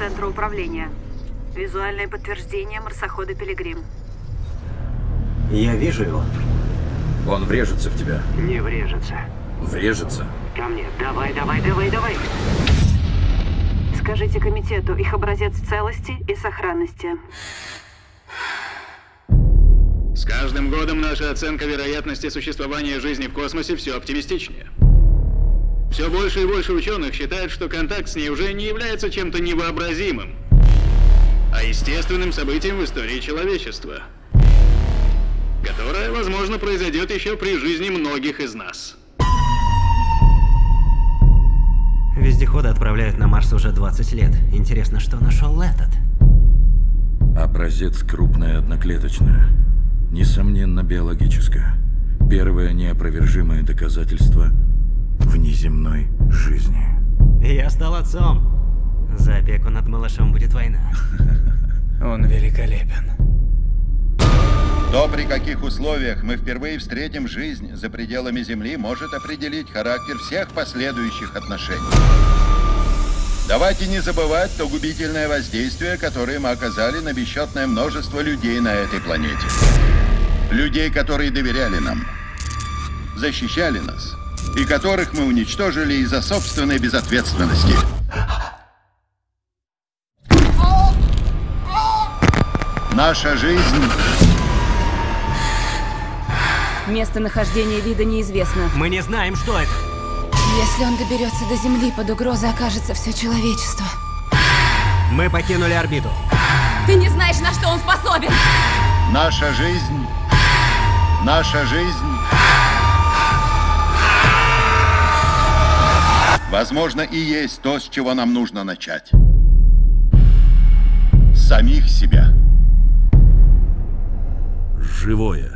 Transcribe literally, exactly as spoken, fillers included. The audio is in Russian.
центра управления. Визуальное подтверждение марсохода Пилигрим. Я вижу его. Он врежется в тебя. Не врежется. Врежется? Ко мне. Давай, давай, давай, давай. Скажите комитету, их образец в целости и сохранности. С каждым годом наша оценка вероятности существования жизни в космосе все оптимистичнее. Все больше и больше ученых считают, что контакт с ней уже не является чем-то невообразимым, а естественным событием в истории человечества, которое, возможно, произойдет еще при жизни многих из нас. Вездеходы отправляют на Марс уже двадцать лет. Интересно, что нашел этот? Образец крупное одноклеточное. Несомненно, биологическое. Первое неопровержимое доказательство внеземной жизни. Я стал отцом. За опеку над малышом будет война. Он великолепен. То, при каких условиях мы впервые встретим жизнь за пределами Земли, может определить характер всех последующих отношений. Давайте не забывать то губительное воздействие, которое мы оказали на бесчетное множество людей на этой планете. Людей, которые доверяли нам, защищали нас, и которых мы уничтожили из-за собственной безответственности. Наша жизнь... Местонахождение вида неизвестно. Мы не знаем, что это. Если он доберется до Земли, под угрозой окажется все человечество. Мы покинули орбиту. Ты не знаешь, на что он способен! Наша жизнь... Наша жизнь... Возможно, и есть то, с чего нам нужно начать. С самих себя. Живое.